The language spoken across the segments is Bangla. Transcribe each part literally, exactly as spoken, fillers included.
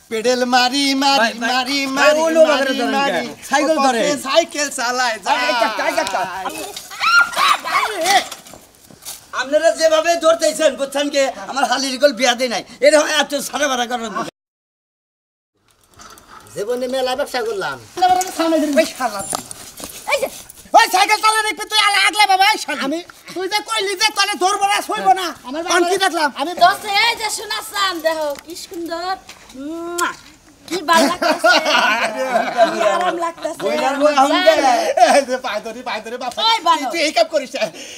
পেডেল মারি মারি মারি মারি মারি সাইকেল ধরে সাইকেল চালায় আপনারা যেভাবে ধরতেছেন বুঝছেন কি আমার হালির গল বিয়া দেয় নাই এরকম এত সাড়ে বারো করেন জীবনে মেলা ব্যবসা করলাম ওই সাইকেল চালা দেখবি তুই আলা আগলে বাবা আমি তুই যে কইলি যে তলে ধরবো না সইব না আমার কোন কি দেখলাম আমি দোস্ত এই যে শুনাছাম দেখো কি সুন্দর কি ভালো লাগতেছে কি আরাম লাগতেছে বইলার বই হইছে এই যে পায় ধরি পায় ধরি বাবা তুই এই কাপ করিস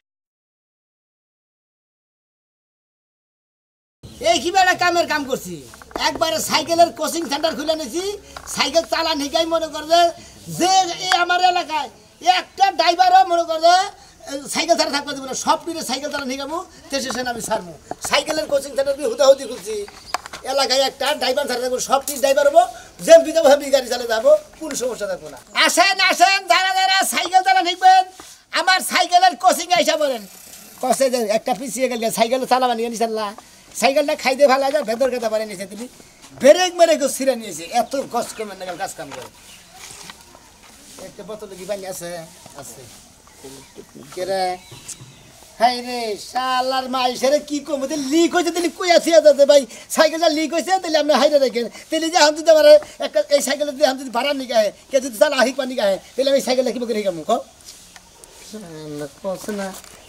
এই কি বেলা কামের কাম করছি একবারে সাইকেলের কোচিং সেন্টার খুলে নিয়েছি সাইকেল চালা নিকাই মনে করবে যে এই আমার এলাকায় একটা ড্রাইভারও মনে করবে সাইকেল ছাড়া থাকতে দেবো না সব মিলে সাইকেল চালা নিকাবো স্টেশন আমি ছাড়বো সাইকেলের কোচিং সেন্টার দিয়ে হুদাহুদি খুলছি এলাকায় একটা ড্রাইভার ছাড়া থাকবো সব কিছু ড্রাইভার হবো যে বিধে ভাবি গাড়ি চালিয়ে যাবো কোনো সমস্যা থাকবো না আসেন আসেন যারা যারা সাইকেল চালা নিকবেন আমার সাইকেলের কোচিং আইসা বলেন কষে যে একটা পিছিয়ে গেলে সাইকেল চালাবা নিয়ে নিশাল্লাহ সাইকেলটা খাইতে ভালো লাগে ভেতর খেতে পারে নিয়েছে তুমি ব্রেক মেরে কেউ ছিঁড়ে নিয়েছে এত গছ কমে না কাজ কাম করে একটা বোতল কি পানি আছে আছে কেরে হাই রে শালার মাইসেরে কি কম বলতে লিক হয়েছে তাহলে কই আছি যাতে ভাই সাইকেলটা লিক হয়েছে তাহলে আপনি হাইরে রাখেন তাহলে যে আমি যদি আমার একটা এই সাইকেলটা যদি আমি যদি ভাড়া নিয়ে গায়ে কে যদি চালা আহিক পানি গায়ে তাহলে আমি সাইকেলটা কি করে রেখে মুখ না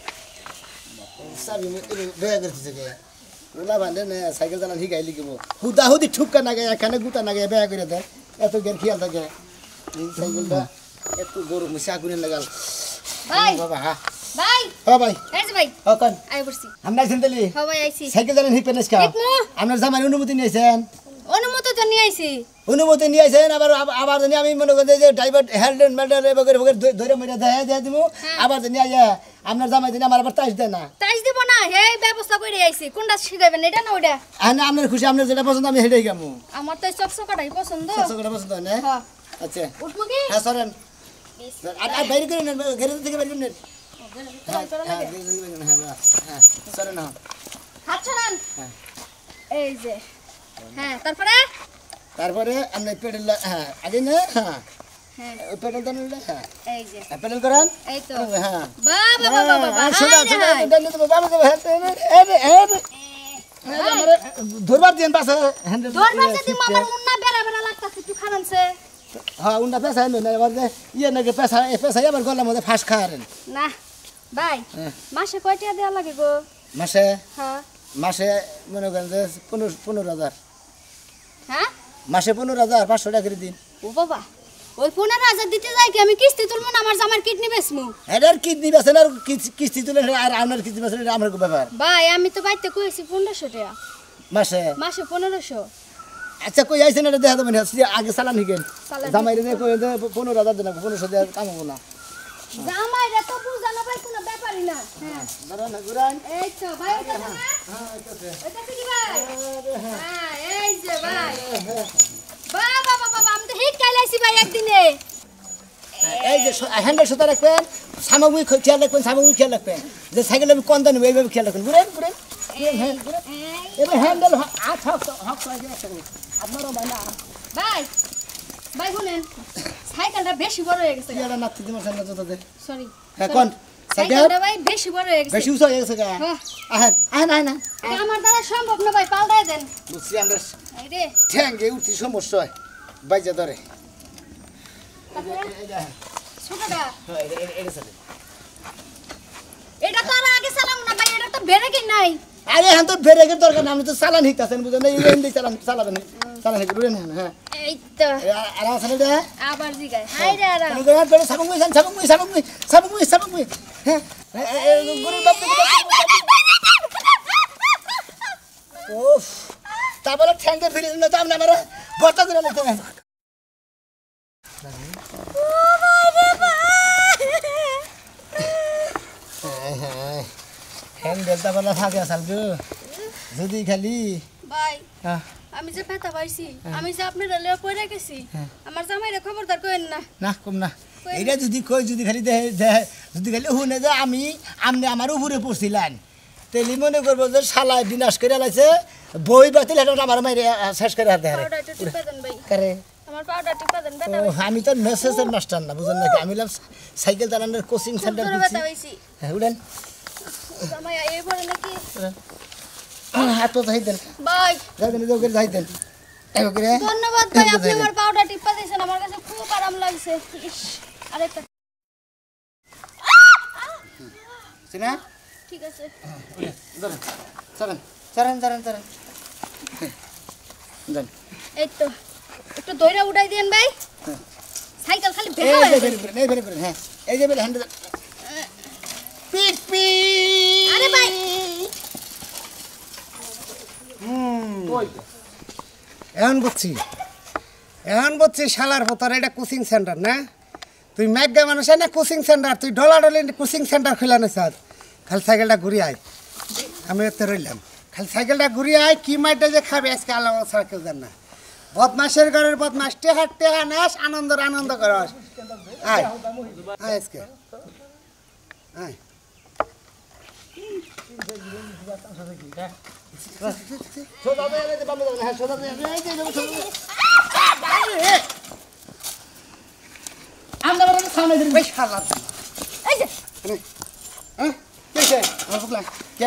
সাবি বেয়া করতেছে কে ওলা বান্ধে না সাইকেল চালান শিখাই লিখিব হুদা হুদি ঠুকা না গায়ে এখানে গুতা না গায়ে বেয়া করে দেয় এত গের খেয়াল থাকে এই সাইকেলটা একটু গরু মিশা করে লাগাল ভাই বাবা হ্যাঁ ভাই হ্যাঁ ভাই এই যে ভাই হ্যাঁ কোন আই বসছি আমরা সিনতেলি হ্যাঁ ভাই আইছি সাইকেল চালান শিখবেন আজকে আপনার জামাই অনুমতি নিয়েছেন অনুমতি তো নিয়ে আইছি অনুমতি নিয়েছেন আবার আবার জানি আমি মনে করি যে ড্রাইভার হেলমেট মেডাল বগের বগের ধরে মেরে দেয় দেয় দিব আবার জানি আইয়া আপনার জামাই জানি আমার আবার তাইজ দেয় না তাইজ দিব না এই ব্যবস্থা করে আইছি কোনটা শিখাবেন এটা না ওটা আমি আপনার খুশি আপনার যেটা পছন্দ আমি সেটাই গামু আমার তো চকচকাটাই পছন্দ সবসময় পছন্দ হয় না হ্যাঁ আচ্ছা উঠবো কি হ্যাঁ সরেন আর আর বাইরে করে নেন ঘরে থেকে বাইরে করে নেন হ্যাঁ হ্যাঁ হ্যাঁ হ্যাঁ সরেন না হাত ছাড়ান এই যে হ্যাঁ তারপরে তারপরে আপনি পেডেল হ্যাঁ আগে না হ্যাঁ হ্যাঁ ওই পেডেল দেন হ্যাঁ এই যে পেডেল করেন এই তো হ্যাঁ বাবা বাবা বাবা শোনা শোনা ডালে তো বাবা তো হ্যাঁ এই এই আমারে ধরবার দেন পাশে হ্যান্ডেল ধরবার যদি মামার উন্না বেরা বেরা লাগতাছে একটু খানানছে হ্যাঁ উন্না পেশা না এবার ইয়ে নাকি পেশা পেশা এবার গলার মধ্যে ফাঁস খাওয়ারেন না ভাই মাসে কয় টাকা দেওয়া লাগে গো মাসে হ্যাঁ মাসে মনে করেন যে পনেরো পনেরো হাজার হ্যাঁ মাসে পনেরো হাজার পাঁচশো টাকা করে দিন ও বাবা ওই পনেরো হাজার দিতে যাই কি আমি কিস্তি তুলবো না আমার জামার কিডনি বেচমু এটার কিডনি বেছেন আর কিস্তি তুলে আর আপনার কিস্তি বেছেন এটা আমার ব্যাপার ভাই আমি তো বাইতে কইছি পনেরোশো টাকা মাসে মাসে পনেরোশো আচ্ছা কই আইছেন এটা দেখা দেবেন আগে চালান হিকেন চালান জামাই রে কই পনেরো হাজার দেন পনেরোশো দেওয়ার কাম হবো না জামাই রে তো বুঝানো ভাই কোনো ব্যাপারই না হ্যাঁ ধরেন না ঘুরান এই তো ভাই ওটা না ওটা কি ভাই হ্যাঁ এই যে ভাই বাবা বাবা বাবা আমি তো হিট কাইলাইছি ভাই একদিনে এই যে হ্যান্ডেল সুতা রাখবেন সামগ্রী খেয়াল রাখবেন সামগ্রী খেয়াল রাখবেন যে সাইকেল আমি কন্দা নেব এইভাবে খেয়াল রাখবেন ঘুরেন ঘুরেন হ্যাঁ ঘুরেন এবার হ্যান্ডেল আট হক হক আপনারও মানে ভাই ভাই শুনেন সাইকেলটা বেশি বড় হয়ে গেছে এটা নাতি দিমার সামনে জোতাতে সরি হ্যাঁ কোন সাইকেল সাইকেলটা ভাই বেশি বড় হয়ে গেছে বেশি উঁচু হয়ে গেছে গা হ্যাঁ আহেন আহেন আহেন এটা আমার দ্বারা সম্ভব না ভাই পাল্টাই দেন বুঝছি আমরা এই রে ঠ্যাঙ্গে উঠতে সমস্যা হয় বাইজা ধরে ছোটটা এটা চলে এটা তো আর আগে চালাম না ভাই এটা তো ব্রেকই নাই আরে হ্যাঁ তো ব্রেকের দরকার না আপনি তো চালান হিকতেছেন বুঝলেন না এমনি চালান চালাবেন চালান হিক বুঝলেন হ্যাঁ এই তো আর আমার সামনে দেয় আবার জিগায় হাই রে আরাম সাবুক মুই সাবুক মুই সাবুক মুই সাবুক মুই সাবুক মুই হ্যাঁ গরুর বাপ ওফ তারপরে ঠ্যাঙ্গে ফিরে দিল তো আপনি আমার ভর্তা করে নিতে হ্যান্ডেল তারপরে ফাঁকে আসাল গো যদি খালি ভাই হ্যাঁ আমি যে ব্যথা পাইছি আমি যে আপনার লেও পড়ে গেছি আমার জামাইরে খবরদার কইেন না না কম না এইটা যদি কই যদি খালি দেহে দেহে যদি খালি শুনে যে আমি আপনি আমার উপরে পড়ছিলেন তেলি মনে করবো যে শালায় বিনাশ করে লাইছে বই বাতিল এটা আমার মাইরে শেষ করে হাতে হারে পাউডার একটু টিপা দেন ভাই কারে আমার পাউডার টিপা দেন ও ব্যথা আমি তো মেসেজের মাস্টার না বুঝেন নাকি আমি লাভ সাইকেল চালানোর কোচিং সেন্টার জোরে দিচ্ছি ব্যথা হইছি হ্যাঁ উড়েন জামাই এই পরে নাকি হাত যাই দেন ভাই যাই দেন যোগ করে যাই দেন এই করে ধন্যবাদ ভাই আপনি আমার পাউডার টিপা দিয়েছেন আমার কাছে খুব আরাম লাগছে ইস আরেকটা সিনা ঠিক আছে ধরেন চলেন চলেন চলেন চলেন দেন এই তো একটু দইরা উঠাই দেন ভাই সাইকেল খালি এই বেকা যে হয়ে বের করেন এই বের করেন হ্যাঁ এই যে বের হ্যান্ড পিট পি আরে ভাই এখন বুঝছি এখন বুঝছি শালার ভোতর এটা কোচিং সেন্টার না তুই ম্যাগা মানুষ না কোচিং সেন্টার তুই ডলা ডলি কোচিং সেন্টার খুলে না স্যার খালি সাইকেলটা ঘুরে আয় আমি এতে রইলাম খালি সাইকেলটা ঘুরে আয় কি মাইটা যে খাবে আজকে আল্লাহ ছাড়া কেউ জান না বদমাসের ঘরের বদমাস টেহা টেহা নাস আনন্দের আনন্দ করস আয় আয় আজকে আয় সোজা দিয়ে এই যে বামে যাবেন হ্যাঁ সোজা দিয়ে এই যে এই যে আমরা বড় সামনে দিন বেশ শালা এই যে হ্যাঁ কে আমার বুকলা কে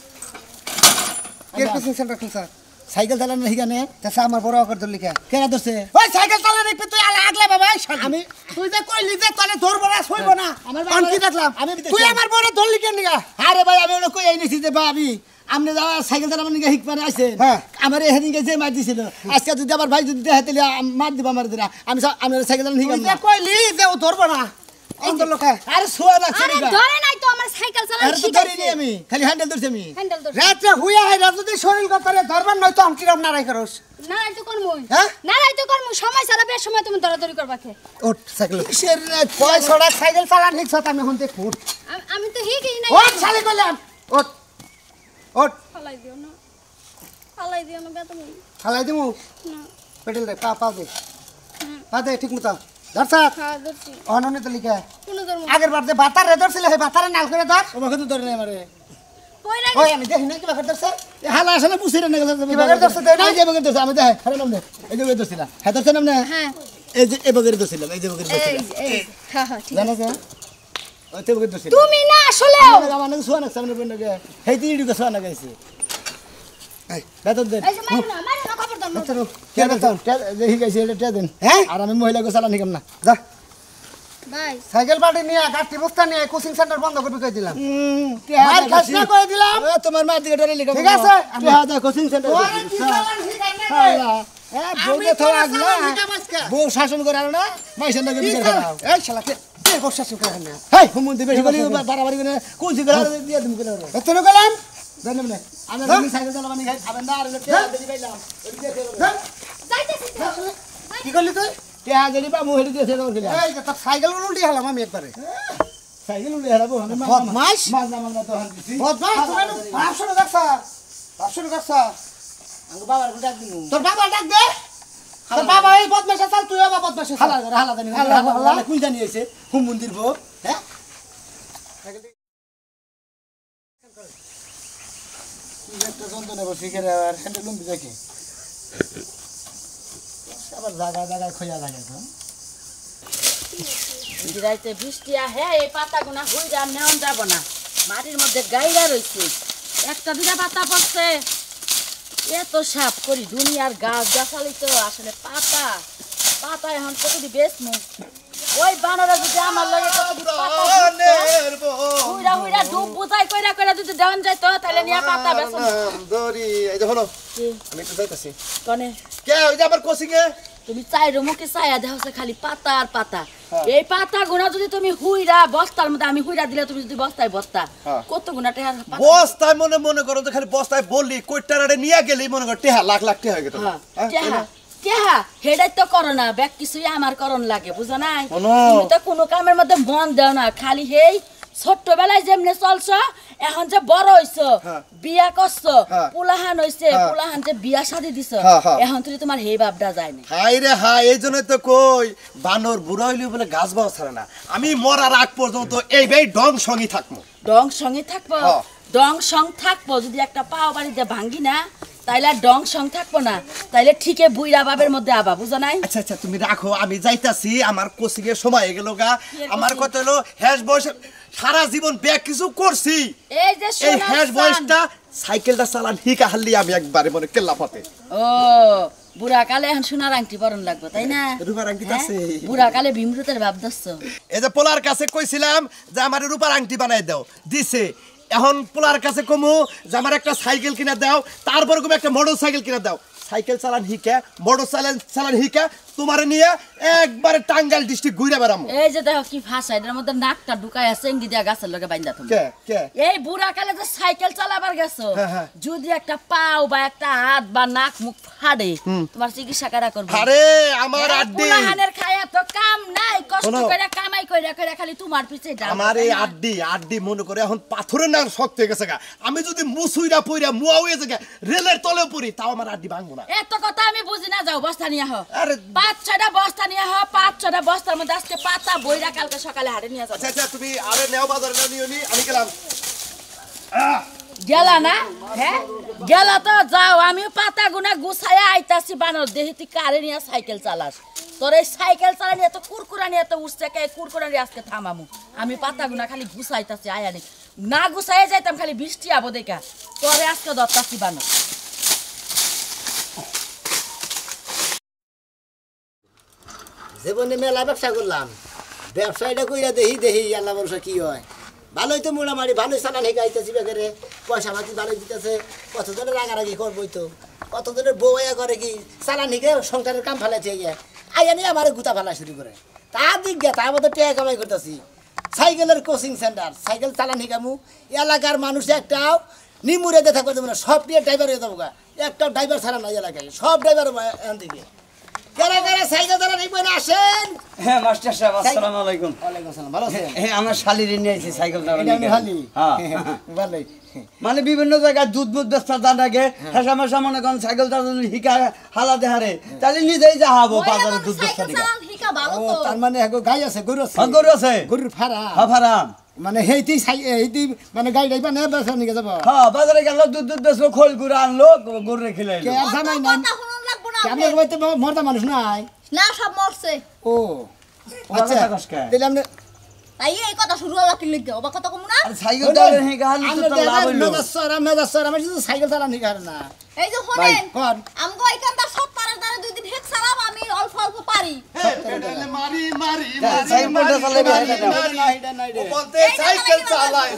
কে কোচিং সেন্টার খুলছা সাইকেল চালানো হিগানে তাছা আমার বড় করে ধরলি কে কেন ধরছে ওই সাইকেল চালা দেখবি তুই আলা আগলে বাবা আমি তুই যে কইলি যে তলে ধরবো না শুইব না আমার কোন কি দেখলাম আমি তুই আমার বড় ধরলি কেন নিগা আরে ভাই আমি ওটা কই আইনেছি যে ভাবি আপনি যাওয়া সাইকেল চালাবার নিকে হিক পারে আইছেন হ্যাঁ। আমার এদিকে যে মার দিছিল আজকে যদি আমার ভাই যদি দেখে তাহলে আম- মার দিব আমার দিনা আমি সা- আমি ওর সাইকেল চালানো তুই হিকাম যে না কইলি যে ও ধরবো না অন্তর লোকে আরে শোয়া লাগছে আরে নিগা। ধরে নাই তো আমার সাইকেল চালানো আরে তো ধরি নি শিখাইছে আমি খালি হ্যান্ডেল ধরছি আমি হ্যান্ডেল ধর রাতে হুইয়া হয় যদি শরীর গতরে ধরবার নয় তো আমকিরম নারাই করস না রাই তো করমু হ্যাঁ? না রাই তো করমু সময় ছাড়া বেশ সময় তুমি দরাদরি করবা খে ওঠ সাইকেল কিসের রাত? পয়সাটা সাইকেল চালান ঠিক সাথে আমি হন্তে ফুট আমি- আমি তো হিগই নাই ওঠ শালি কইলাম ওঠ ওঠ ফালাই দিও না ফালাই দিও না বেতন খালাই দিমু না পেটেল দে পা পা দে পা দে ঠিক মতো ধরছাত খাওয়া ধরছি অননে তো লিখা কোনো ধর্ম আগের বার যে বাতার রে ধরছিল সেই বাতারে নাল করে ধর আমাকে তো ধরে নাই আমারে পয়রা ওই আমি দেখি না কি বাকার ধরছে এ হালা আসলে বুঝছি না গেছে কি বাগার ধরছে দেই না? এই যে বাগার ধরছে আমি দেখ হারা নাম দে এই যে বাগার ধরছিলাম হ্যাঁ ধরছে নাম না হ্যাঁ এই যে এই বাগার ধরছিলাম এই যে বাগার এই ধরছিলাম যে, এই যে, হ্যাঁ হ্যাঁ ঠিক জানো তো ওই তো বাগার ধরছিলাম তুমি না আসলে আমার আমার নাকি শোয়া না সামনে বন্ধ গে হেই তিন ডিকে শোয়া না গেছে এই বেতন দে এই যে মারো না মারো না খবর দাও আচ্ছা রো কে বেতন যে হি গেছে এটা দেন হ্যাঁ আর আমি মহিলাকে চালান হিকাম না যা ভাই সাইকেল পার্টি নিয়ে গাড়ি বস্তা নিয়ে কোচিং সেন্টার বন্ধ করবি কই দিলাম মার খাস না করে দিলাম। এ, তোমার মার দিকে ডরে লিখা ঠিক আছে। হ্যাঁ দা কোচিং সেন্টার ওরে কি চালান শিখাই না রে। বউকে তো আগলা শিখাম আজকে। বউ শাসন করে আর না মাইসের নাকি কি বিচার চালান? করাও এই শালা কে কে বসা শুকা না হেই হুমুন্দি বেশি বলি বাড়াবাড়ি করে কোন সিগার দিয়ে তুমি করে এতন গেলাম জানেন না আমি হ্যাঁ? আমি সাইকেল চালাবানি খাই আবেন না আর কে হ্যাঁ? দিদি পাইলাম ওই দিয়ে হ্যাঁ? যাইতেছি তো। কি করলি তুই কে হাজারি বা মুহেলি দিয়ে সেটা করে এই যে তোর সাইকেল উল্টি হলাম আমি একবারে সাইকেল উড়ে হারাবো আমি বদমাশ। মাছ না মাছ না তো হান দিছি বদমাস তুমি পাঁচশো টাকা স্যার পাঁচশো টাকা স্যার আমি বাবার কোটা দিমু তোর বাবা ডাক দে তোর বাবা এই বদমাশে চাল তুই আবার বদমাশে হালা চাল করে হালা জানি হালা, হালা। হালা কুই জানি এসে হুম মন্দির বউ হ্যাঁ কি একটা যন্ত্রণা বসে গেলে আর হ্যান্ডেল লম্বি দেখে আবার জায়গা জায়গায় খোঁজা লাগে তো রাইতে বৃষ্টি আহে এই পাতাগুনা হইরা আর নেওয়া যাব না মাটির মধ্যে গাইরা রইছে একটা দুটা পাতা পড়ছে এত সাপ করি দুনিয়ার গাছ গাছালি তো আসলে পাতা পাতা এখন কতদি বেচমু ওই বানরা যদি আমার লগে কতদি পাতা হুইরা হুইরা ডুব বুঝাই কইরা কইরা যদি দেওয়ান যাইতো তাহলে নিয়ে পাতা বেচমু দড়ি এই যে হলো কি আমি একটু যাইতাছি কনে কে ওই যে আমার কোচিং এ তুমি চাইরো মুখে চাইয়া দেখো খালি পাতা আর পাতা এই পাতা গুনা যদি তুমি হুইরা বস্তার মধ্যে আমি হুইরা দিলে তুমি যদি বস্তায় বস্তা হ্যাঁ। কত গুনা টাকা পাতা- বস্তায় মনে মনে করো তো খালি বস্তায় বললি কইটারে নিয়ে গেলি মনে কর টেহা লাখ লাখ টেহা হয়ে গেল হ্যাঁ, কেহা কেহা হেডাই তো করো না ব্যাগ কিছুই আমার করণ লাগে বুঝো নাই শোনো। তুমি তো কোনো কামের মধ্যে মন দেও না খালি হেই ছোট্টবেলায় যেমনি চলছ এখন যে বড় হইছো হ্যাঁ। বিয়া করছো হ্যাঁ। পুলাহান হইছে হ্যাঁ। পুলাহান যে বিয়া শাদি দিছো হ্যাঁ, হ্যাঁ। এখন তুই তোমার হেই ভাবটা যায় না হাই রে হাই এই জন্যই তো কই বানর বুড়া হইলি বলে গাছ বাও ছাড়ে না আমি মরার আগ পর্যন্ত এই ভাই ডং সঙ্গী থাকবো ডং সঙ্গে থাকবো হ্যাঁ। ডং সং থাকবো যদি একটা পাও বাড়িতে ভাঙ্গি না তাইলে আর ডং সং থাকবো না তাইলে ঠিকই বুইরা বাবের মধ্যে আবা বুঝো নাই আচ্ছা আচ্ছা তুমি রাখো আমি যাইতাছি আমার কোচিং এর সময় হয়ে গেল গা আমার কথা হলো হ্যাশ বয়স সারা জীবন ব্যাগ কিছু করছি এই যে এই সোনার হ্যাশ চান। বয়সটা সাইকেলটা চালান হিকা হারলি আমি একবারে মনে কেল্লা পথে ও বুড়া কালে এখন সোনার আংটি পরন লাগবে তাই না রূপার আংটি হ্যাঁ? আছে। বুড়া কালে ভীমরুতের ভাব ধরছ এই যে পোলার কাছে কইছিলাম যে আমার রূপার আংটি বানাই দাও দিছে এখন পোলার কাছে কমু যে আমার একটা সাইকেল কিনা দাও তারপর কমু একটা মোটর সাইকেল কিনা দাও সাইকেল চালান হিকা মোটর চালান চালান হিকা তোমারে নিয়ে একবারে টাঙ্গাইল ডিস্ট্রিক্ট ঘুরে বেড়ামু এই যে দেখো কি ভাষা এটার মধ্যে নাকটা ঢুকায় আছে ইঙ্গি দিয়া গাছের লগে বাইন্দা তুমি কে কে এই বুড়া কালে যে সাইকেল চালাবার গেছো হ্যাঁ, হ্যাঁ। যদি একটা পাও বা একটা হাত বা নাক মুখ ফাড়ে তোমার চিকিৎসা কারা করবে আরে আমার আড্ডি পুলাহানের খায়া তো কাম নাই কষ্ট শোনো। করে কামাই কইরা কইরা খালি তোমার পিছে ডাল আমার এই আড্ডি আড্ডি মনে করে এখন পাথরের নাম শক্ত হয়ে গেছে গা আমি যদি মুসুইরা পইরা মুয়া হয়ে গেছে রেলের তলে পড়ি তাও আমার আড্ডি ভাঙবো না এত কথা আমি বুঝি না যাও বস্তা নিয়ে আহ আরে পাঁচ ছয়টা বস্তা নিয়ে আহ পাঁচ ছয়টা বস্তার মধ্যে আজকে পাতা বইরা কালকে সকালে হাটে নিয়ে যাবো আচ্ছা আচ্ছা তুমি আরে নেও বাজারে নাও নিও নি আমি গেলাম গেলা না হ্যাঁ গেলা তো যাও আমিও পাতা গুনা গুছাইয়া আইতাছি বানর দেহি তুই কারে নিয়ে সাইকেল চালাস তোর এই সাইকেল চালানি এত কুরকুরানি এত উঠছে কে কুরকুরানি আজকে থামামু আমি পাতা গুনা খালি গুছাইতাছি আয়ানি না গুছাইয়া যাইতাম খালি বৃষ্টি আবো দেখা তোরে আজকে দত্তাছি বানর জীবনে মেলা ব্যবসা করলাম ব্যবসাটা কইরা দেখি দেখি আল্লাহ ভরসা কি হয় ভালোই তো মোটামুটি ভালোই চালান হেঁকাইতেছি বেকারে পয়সা পাতি ভালোই দিতেছে কতজনের রাগারাগি করবোই তো কতজনের বউ আয়া করে কি চালান হেঁকে সংসারের কাম ফেলাইছে গিয়া আইয়া নিয়ে আমার গুতা ফেলা শুরু করে তা দিক গিয়া তার মধ্যে টেয়া কামাই করতেছি সাইকেলের কোচিং সেন্টার সাইকেল চালান হেঁকামু এলাকার মানুষ একটাও নিমুরে দিয়ে থাকবে না সব দিয়ে ড্রাইভার হয়ে যাবো গা একটাও ড্রাইভার ছাড়া নাই এলাকায় সব ড্রাইভার এখান থেকে কারা কারা সাইকেল চালান হেঁকবেন আসেন হ্যাঁ মাস্টার সাহেব আসসালামু আলাইকুম ওয়ালাইকুম আসসালাম ভালো আছেন হ্যাঁ আমার শালিরে নিয়ে এসেছি সাইকেল চালানো এটা আমি ভালি হ্যাঁ ভালোই মানে বিভিন্ন জায়গায় দুধ মুধ বেচতে দান আগে হেসা মেশা মনে করেন সাইকেল চালানো হিকা হালা দেহারে তাহলে নিজেই যা হবো বাজারে দুধ বেচতে দিকা ও তার মানে এক গাই আছে গরু আছে হ্যাঁ গরু আছে গরুর ফাড়া হ্যাঁ ফারাম মানে হেইতি হেইতি মানে গাই ডাইবা না বেসা নিকে যাব হ্যাঁ বাজারে গেল দুধ দুধ বেচলো খোল গুড়া আনলো গরু রেখে কে লাইলো আর জানাই নাই আপনি কইতে মরতা মানুষ নাই না সব মরছে ও আচ্ছা কথা কস কে? তাহলে আপনি তাই এই কথা শুরু হলো কি লিখতে অবাক কথা কম না আর সাইকেল চালানো হিকা হালি তো তার লাভ হইলো মেজাজ সরা মেজাজ সরা আমি শুধু সাইকেল চালানি কারে না এই যে শুনেন কোন আমগো এখানটা সত্তরের দ্বারা দুই দিন হেক চালাম আমি অল্প অল্প পারি মারি মারি সাইকেলটা চালাবে না এটা না এটা বলতে সাইকেল চালায়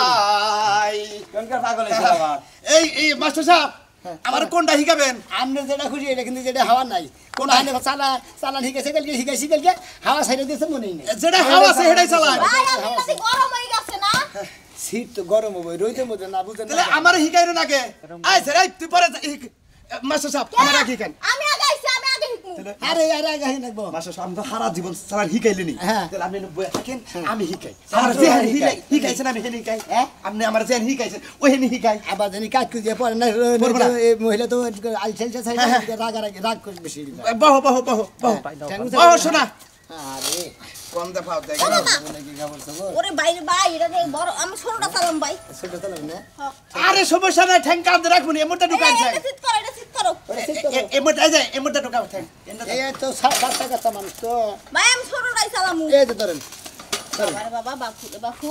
যাই কোনকার পাগল হইছে আবার এই এই মাস্টার সাহেব আমার কোনটা শিখাবেন আপনি যেটা খুশি এটা কিন্তু যেটা হাওয়া নাই কোন হানে চালা চালান হিকে সাইকেল কে হিকে সাইকেল কে হাওয়া সাইডে দিতে মনে নেই যেটা হাওয়া আছে সেটাই চালায় ভাই আমি কাছে গরম হয়ে গেছে না শীত তো গরম হবে রইতে মধ্যে না বুঝেন তাহলে আমার শিখাইরো নাকি আই স্যার এই তুই পরে মাস্টার সাহেব আমার আগে শিখান আমি আগে আইছি আমি আগে হিকমু আরে আরে আগে হিন লাগবো মাস্টার সাহেব আমি তো সারা জীবন চালান শিখাইলেনি হ্যাঁ। তাহলে আপনি বইয়া থাকেন আমি শিখাই আমার যে শিখাই শিখাইছেন আমি হেন শিখাই হ্যাঁ? আপনি আমার যে শিখাইছেন ওই হেন শিখাই আবার জানি কাজ করে দিয়ে পরে না পড়বো না। এই মহিলা তো আল ছেলছে সাইকেল রাগ রাগ রাগ করে বেশি বহ বহ বহ বহ বহ শোনা আরে কম দেখাও দেখ কি খবর খবর ওরে বাইরে ভাই এটা যে বড় আমি ছোটটা চালাম ভাই ছোট তো না আরে সমস্যা নাই ঠ্যাং কাঁদতে রাখবনি এমনটা ঢুকান এই, এটা চিৎ করো এটা চিৎ করো এমনটা যায় এমনটা ঢুকাও ঠ্যাং এই তো বাচ্চা কাচ্চা মানুষ তো ভাই আমি ছোটটাই চালামু এই তো ধরেন আরে বাবা বাপু বাপু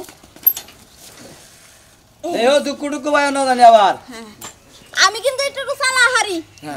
এও দুকু দুকু ভাই না জানি আবার আমি কিন্তু একটু একটু চালা হারি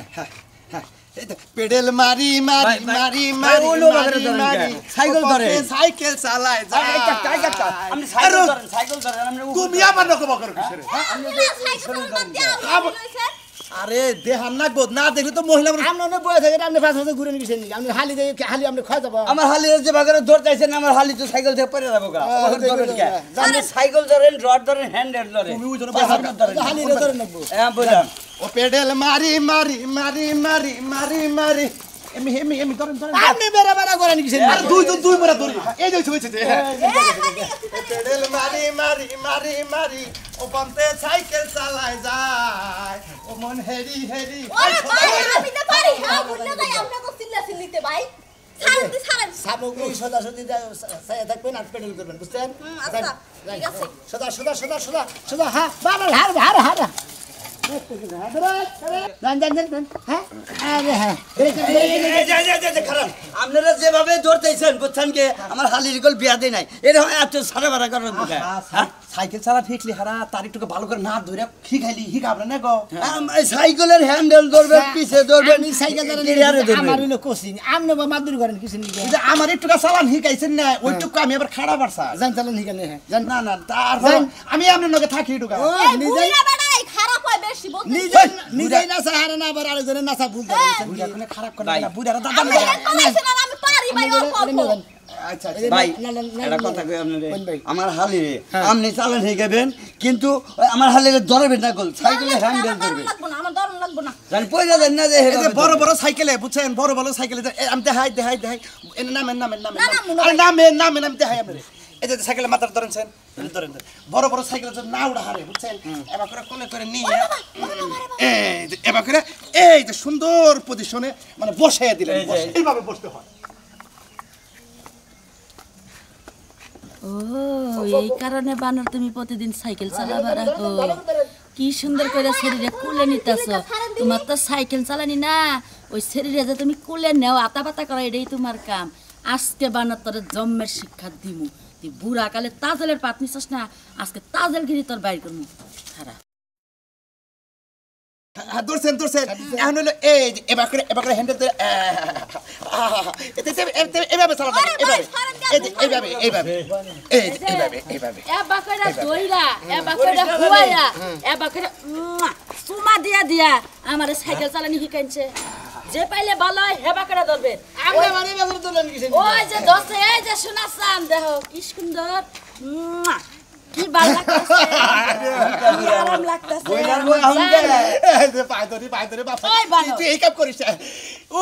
পেডেল মারি মারি ভাই, ভাই, মারি ভাই, মারি ওলো বাজারে মারি ধরেন মারি কে? সাইকেল ধরে। সাইকেল চালায় যায় আপনি সাইকেল ধরেন সাইকেল ধরেন আপনি তুমি আমার নকম করো কিসের আমি সাইকেল চালাম দিয়া হইছে আরে দেহান নাকবো না দেখলে তো মহিলা মানুষ আমরা না বয়ে থাকে আপনি পাঁচ বছর ঘুরে নিয়েছেন আপনি হালি দিয়ে হালি আপনি খাওয়া যাবো আমার হালি যে বাজারে ধরতে আইছেন আমার হালি তো সাইকেল থেকে পড়ে যাবো গা হ্যাঁ, ওখানে দেখো, ধরেন কে দেখো। আপনি সাইকেল ধরেন রড ধরেন হ্যান্ডেল ধরেন তুমি ওই জন্য পাঁচ বসা হাত ধরেন হালি ধরে নেবো হ্যাঁ বুঝলাম ও পেডেল মারি মারি মারি মারি মারি মারি এমি এমি এমি ধরেন ধরেন আপনি বেড়া বেড়া করে নিয়েছেন আর দুই জন দুই মরা ধরি এই যে হইছে এ হানি পেডেল মারি মারি মারি মারি ও বলতে সাইকেল চালায় যায় ও মন হেরি হেরি ওরে ভাই আমি তো পারি হ্যাঁ বুঝলে যাই আপনি তো চিল্লা চিল্লিতে ভাই ছাড়েন দি ছাড়েন সামগ্রী সদা সদি সাইয়া থাকবেন আর পেডেল করবেন বুঝছেন হুম, আচ্ছা, ঠিক আছে। সদা সদা সদা সদা সদা হ্যাঁ বাবা হার হার হার জান জান জান হ্যাঁ আরে হ্যাঁ আপনারা যেভাবে ধরতেছেন বুঝছেন কি আমার হালির গল বিয়া দেয় নাই এরকম এত সারা বাড়া করার বুঝা সাইকেল চালা ঠিকলি হারা তার একটু ভালো করে না ধরে শিখাইলি শিখাবনা না গো সাইকেলের হ্যান্ডেল ধরবে পিছে ধরবে আমি সাইকেল ক্লিয়ারে চালানো ধরবে আমার হইলো কোচিং আমনে মাদুর করেন কিছু নিকে এই যে আমার একটু চালান শিখাইছেন না ওইটুকু আমি আবার খারাপ পারছা জান চালান নিকে হ্যাঁ জান না না তারপর আমি আপনার লগে থাকি একটু ও এই নিজেই বুইড়া বেড়াই খারাপ হয় বেশি বলতে নিজেই নিজেই না সাহারা না আবার আরেকজনের নাসা ভুল করে বুড়া কোনে খারাপ করে না বুড়ারা দাদা আমি এক বানাইছেন আর আমি পারি ভাই অল্প অল্প আচ্ছা আচ্ছা ভাই না, না, না, একটা না, কথা কই আপনারে কোন ভাই? আমার হালিরে আপনি চালান শিখাবেন কিন্তু আমার হালিরে ধরবেন না গল সাইকেলের হ্যান্ডেল ধরবে লাগবো না আমার দরন লাগবো না জানি পয়সা দেন না যে এই যে হেভাবে বড় বড় সাইকেলে বুঝছেন বড় বড় সাইকেলে যে- এ, আমি দেখাই দেখাই দেখাই এর নামেন নামেন নামেন না, না, নামেন। না, আরে নামেন নামেন আমি দেখাই আপনারে এই যে সাইকেলে মাথার ধরেছেন ধরেন ধরেন বড় বড় সাইকেলে যে না উড়া হারে বুঝছেন এবার করে কোনে করে নিয়ে এই যে এবার করে এই যে সুন্দর পজিশনে মানে বসে দিলেন বসে। এইভাবে বসতে হয় ও এই কারণে বানর তুমি প্রতিদিন সাইকেল চালাবা রাখো কি সুন্দর করে শরীরে কুলে নিতেছ তোমার তো সাইকেল চালানি না ওই শরীরে যে তুমি কুলে নেও আতা পাতা করা এটাই তোমার কাম আজকে বানর তোর জন্মের শিক্ষা দিমু তুই বুড়া কালে তাজেলের পাত নিছস না আজকে তাজেলগিরি তোর বাইর করমু খারাপ হ্যাঁ ধরছেন ধরছেন এখন হলো এই যে এবার করে এবার করে হ্যান্ডেল ধরে এভাবে চালাতে হবে, এভাবে এই যে এইভাবে এইভাবে এই যে এইভাবে এইভাবে এবা কইরা দইরা এবা কইরা হুয়াইয়া এবা কইরা উম্মা, চুমা দিয়া দিয়া আমারে সাইকেল চালানি শিখাইছে যে পাইলে ভালো হয় হেবা করে ধরবে আমরা মানে বেগুন তুলেন কিছু ওই যে দশে এই যে শোনা চান দেখো কি সুন্দর উম্মা, কি ভালো লাগতেছে কি আরাম লাগতেছে বইলার বই আহমকে এই যে পায় ধরে পায় ধরে বাবা ওই বানর। তুই এই কাম করিস না। ও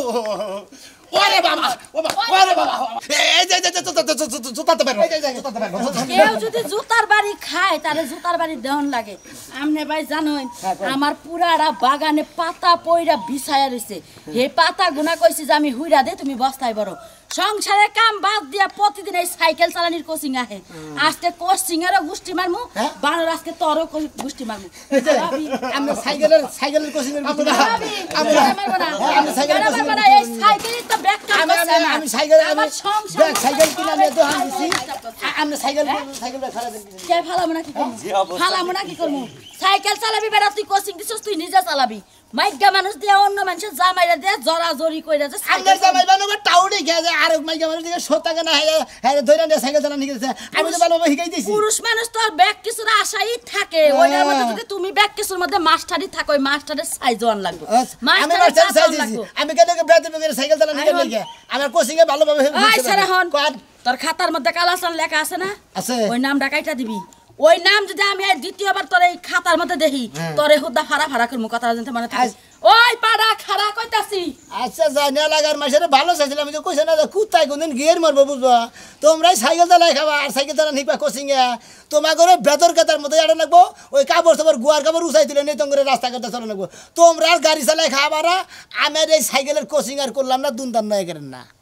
ওরে বাবা ও বাবা ওরে বাবা এই যে যে জুতা তো বের জুতা তো বের কেউ যদি জুতার বাড়ি খায় তাহলে জুতার বাড়ি দেওয়ান লাগে আমনে ভাই জানোই আমার পুরাটা বাগানে পাতা পইরা বিছায়া রইছে হে পাতা গুনা কইছি যে আমি হুইরা দে তুমি বস্তায় বড় সংসারে কাম বাদ দিয়া প্রতিদিন এই সাইকেল চালানির কোচিং আহে আজকে কোচিং এরও গুষ্টি মারমু বানর আজকে তোরও গুষ্টি মারমু ভাবি, আমরা সাইকেলের সাইকেলের কোচিং এর ভিতরে ভাবি, কেন মারবো না? আমি সাইকেল কেন মারবো না? এই সাইকেলই তো ব্যাক কাম আমি করছে আমি না। আমি সাইকেল আমি আমার সংসার দেখ সাইকেল কিনে আমি তো হান দিছি হ্যাঁ? আমরা সাইকেল সাইকেল খারাপ কে ফালামু না কি করমু ফালামু না কি করমু সাইকেল চালাবি বেটা তুই কোচিং দিছস তুই নিজে চালাবি মাইগা মানুষ দিয়া অন্য মানুষের জামাইরা দিয়া জরা জরি কইরা যে আমরা সাইকেল জামাই বানাবো টাউনে গেছে আর মাইকা মানুষ দিকে সত্যাকে না হ্যাঁ ধরে নিয়ে সাইকেল চালানো গেছে আমি তো ভালো শিখাই দিছি পুরুষ মানুষ তো ব্যাগ কিছুর আশাই থাকে ওইটার মধ্যে যদি তুমি ব্যাগ কিছুর মধ্যে মাস্টারই থাকো ওই মাস্টারের সাইজ ওয়ান লাগবে আমি মাস্টারের মাস্টার সাইজ চাইছি লাগবে আমি কেন বেতে বেতে সাইকেল চালানো আইহন। গেলে আমার কোচিং এ ভালোভাবে ওই সারা হন কোয়াড তোর খাতার মধ্যে কালাসান লেখা আছে না আছে ওই নামটা কাইটা দিবি ওই নাম যদি আমি আর দ্বিতীয়বার তোর এই খাতার মধ্যে দেখি তোরে হুদা ফাড়া ফাড়া করমু কথা জানতে মানে থাকে ওই পাড়া খাড়া কইতাছি আচ্ছা জানি লাগার মাসের ভালো চাইছিলাম আমি তো কইছে না যে কুত্তায় কোনদিন গিয়ের মারবো বুঝবা তোমরাই সাইকেল চালাই খাবা আর সাইকেল চালা নিবা কোচিং এ তোমার করে বেতর কেতার মধ্যে আড়ে লাগবো ওই কাপড় সাপড় গুয়ার কাপড় উঠাই দিলে নেই তোমার রাস্তাঘাটে চালা লাগবো তোমরা আর গাড়ি চালাই খাবারা আমার এই সাইকেলের কোচিং আর করলাম না দুনদান নয় করেন না